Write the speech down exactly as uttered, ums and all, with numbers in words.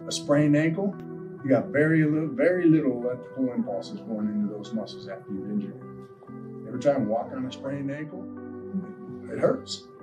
A sprained ankle, you got very little, very little electrical impulses going into those muscles after you've injured it. Every time you walk on a sprained ankle, it hurts.